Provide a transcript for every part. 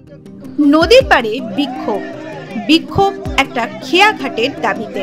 নদীর পাড়ে বিক্ষোভ, বিক্ষোভ একটা খেয়াঘাটের দাবিতে।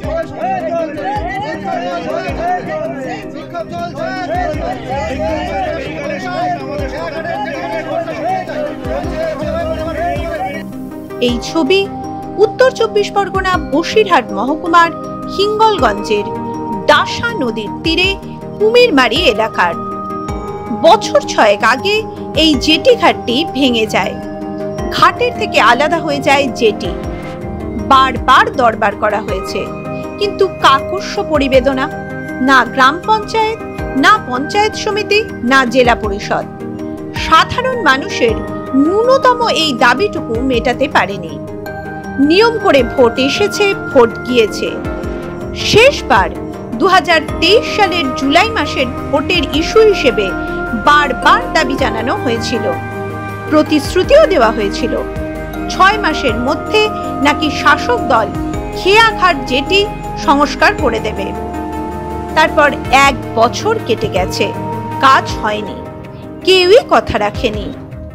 এই ছবি উত্তর 24 পরগনা বসিরহাট মহকুমার হিঙ্গলগঞ্জের দাসা নদীর তীরে কুমিরমারি এলাকার। বছর 6 আগে এই জেটি ঘাটটি ভেঙে যায়, ঘাটের থেকে আলাদা হয়ে যায় জেটি। বারবার দরবার করা হয়েছে, কিন্তু কাকস্য পরিবেদনা, না গ্রাম পঞ্চায়েত, না পঞ্চায়েত সমিতি, না জেলা পরিষদ সাধারণ মানুষের ন্যূনতম এই দাবিটুকু মেটাতে পারেনি। নিয়ম করে ভোট এসেছে, ভোট গিয়েছে। শেষবার 2023 সালের জুলাই মাসের ভোটের ইস্যু হিসেবে বারবার দাবি জানানো হয়েছিল, প্রতিশ্রুতিও দেওয়া হয়েছিল 6 মাসের মধ্যে নাকি শাসক দল খেয়াঘাট জেটি সংস্কার করে দেবে। তারপর 1 বছর কেটে গেছে, কাজ হয়নি, কেউই কথা রাখেনি।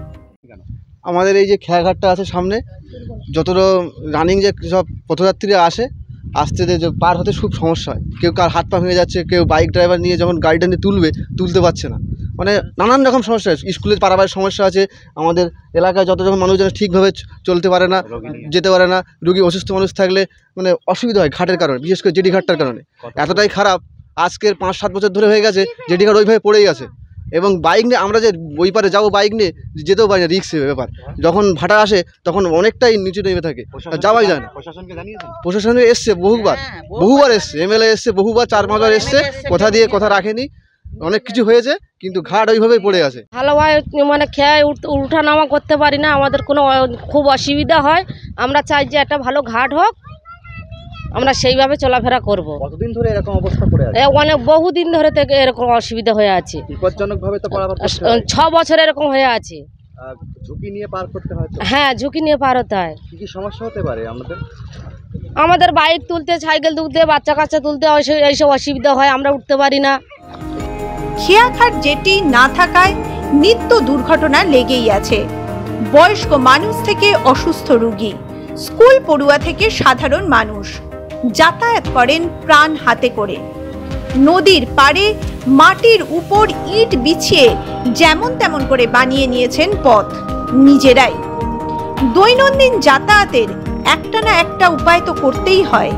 আমাদের এই যে খেয়াঘাটটা আছে সামনে, যতটা রানিং যে সব পথযাত্রীরা আসতে যে পার হতে খুব সমস্যা হয়। কেউ কার হাত পা ভেঙে যাচ্ছে, কেউ বাইক ড্রাইভার নিয়ে যখন গাড়িটা নিয়ে তুলতে পারছে না, মানে নানান রকম সমস্যা আছে। স্কুলের পারাবারের সমস্যা আছে, আমাদের এলাকায় যত যখন মানুষজন ঠিকভাবে চলতে পারে না, যেতে পারে না, রুগী অসুস্থ মানুষ থাকলে মানে অসুবিধা হয় ঘাটের কারণে, বিশেষ করে জেটি ঘাটটার কারণে। এতটাই খারাপ, আজকের 5-7 বছর ধরে হয়ে গেছে জেটি ঘাট ওইভাবে পড়েই গেছে। এবং বাইক নিয়ে আমরা যে ওই পারে যাবো, বাইক নিয়ে যেতেও পারি না, রিস্কের ব্যাপার। যখন ভাটা আসে তখন অনেকটাই নিচু নেমে থাকে, যাওয়াই যায় না। প্রশাসনে এসছে বহুবার এসছে, এমএলএ এসছে বহুবার, 4-5 বার এসছে, কথা দিয়ে কথা রাখেনি। অনেক কিছু হয়েছে, কিন্তু ঘাট ওইভাবেই পড়ে আছে। ভালোভাবে মানে খেয়ে উঠানামা করতে পারি না, আমাদের কোনো খুব অসুবিধা হয়। আমরা চাই যে একটা ভালো ঘাট হোক, আমরা সেইভাবে চলাফেরা করব। কতদিন ধরে এরকম অবস্থা পড়ে আছে? অনেক বহুদিন ধরে থেকে এরকম অসুবিধা হয়ে আছে। বিপজ্জনকভাবে তো পারাপার করতে হয়। 6 বছর এরকম হয়ে আছে। ঝুঁকি নিয়ে পার করতে হয়। হ্যাঁ, ঝুঁকি নিয়ে পার হতে হয়। কি কি সমস্যা হতে পারে আমাদের বাইক তুলতে, সাইকেল তুলতে, বাচ্চা কাচ্চা তুলতে এইসব অসুবিধা হয়, আমরা উঠতে পারি না। খেয়াঘাট জেটি না থাকায় নিত্য দুর্ঘটনা লেগেই আছে। বয়স্ক মানুষ থেকে অসুস্থ রোগী, স্কুল পড়ুয়া থেকে সাধারণ মানুষ যাতায়াত করেন প্রাণ হাতে করে। নদীর পাড়ে মাটির উপর ইট বিছিয়ে যেমন তেমন করে বানিয়ে নিয়েছেন পথ নিজেরাই। দৈনন্দিন যাতায়াতের একটা না একটা উপায় তো করতেই হয়।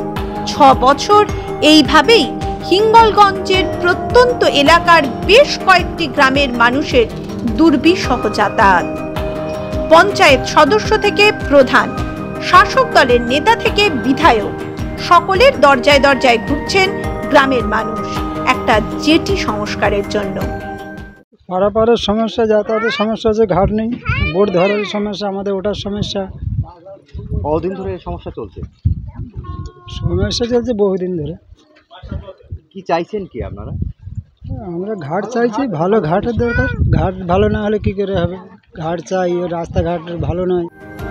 6 বছর এইভাবেই হিঙ্গলগঞ্জের প্রত্যন্ত এলাকার বেশ কয়েকটি গ্রামের মানুষের দুর্বিষহ যাতায়াত। পঞ্চায়েত সদস্য থেকে প্রধান, শাসক দলের নেতা থেকে বিধায়ক, সকলের দরজায় দরজায় ঘুরছেন গ্রামের মানুষ একটা জেটি সংস্কারের জন্য। পারাপারের সমস্যা, যাতায়াতের সমস্যা আছে, ঘাট নেই, বোট ধরার সমস্যা, আমাদের ওঠার সমস্যা। কতদিন ধরে এই সমস্যা চলছে? সমস্যা চলছে বহুদিন ধরে। কি চাইছেন কি আপনারা? আমরা ঘাট চাইছি, ভালো ঘাটের দরকার। ঘাট ভালো না হলে কি করে হবে? ঘাট চাই, রাস্তাঘাট ভালো নয়।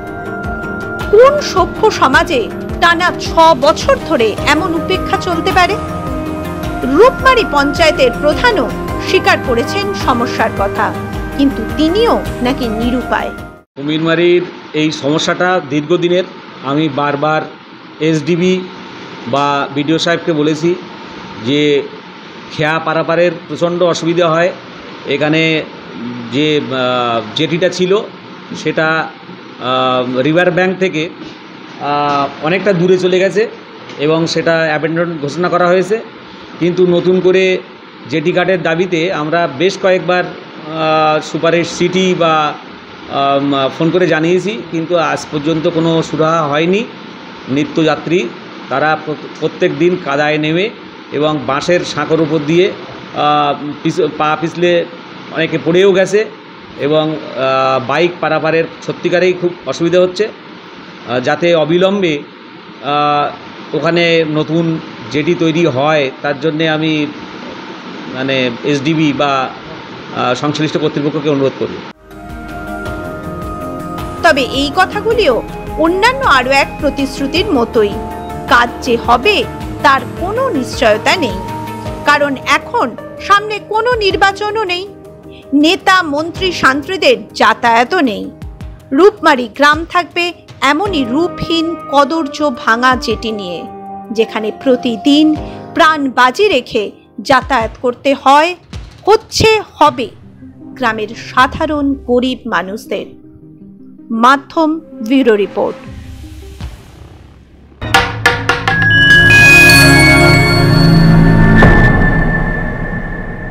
কোন সভ্য সমাজে টানা 6 বছর ধরে এমন উপেক্ষা চলতে পারে? রূপমারি পঞ্চায়েতের প্রধানও স্বীকার করেছেন সমস্যার কথা, কিন্তু তিনিও নাকি নিরুপায়। কুমিরমারির এই সমস্যাটা দীর্ঘদিনের। আমি বারবার এসডিবি বা বিডিও সাহেবকে বলেছি যে খেয়া পারাপারের প্রচণ্ড অসুবিধা হয়। এখানে যে জেটিটা ছিল সেটা রিভার ব্যাঙ্ক থেকে অনেকটা দূরে চলে গেছে এবং সেটা অ্যাবেন্ডন ঘোষণা করা হয়েছে। কিন্তু নতুন করে জেটি ঘাটের দাবিতে আমরা বেশ কয়েকবার সুপারের সিটি বা ফোন করে জানিয়েছি, কিন্তু আজ পর্যন্ত কোনো সুরাহা হয়নি। নিত্যযাত্রী তারা প্রত্যেক দিন কাদায় নেমে এবং বাঁশের সাঁকোর উপর দিয়ে পা পিছলে অনেকে পড়েও গেছে এবং বাইক পারাপারের সত্যিকারেই খুব অসুবিধা হচ্ছে। যাতে অবিলম্বে ওখানে নতুন জেটি তৈরি হয় তার জন্যে আমি মানে এসডিবি বা সংশ্লিষ্ট কর্তৃপক্ষকে অনুরোধ করব। তবে এই কথাগুলিও অন্যান্য আরো এক প্রতিশ্রুতির মতোই, কাজ যে হবে তার কোনো নিশ্চয়তা নেই, কারণ এখন সামনে কোনো নির্বাচনও নেই, নেতা মন্ত্রী সান্ত্রীদের যাতায়াতও নেই। রূপমারি গ্রাম থাকবে এমনই রূপহীন কদর্য ভাঙা জেটি নিয়ে, যেখানে প্রতিদিন প্রাণ বাজি রেখে যাতায়াত করতে হবে গ্রামের সাধারণ গরিব মানুষদের। মাধ্যম ব্যুরো রিপোর্ট।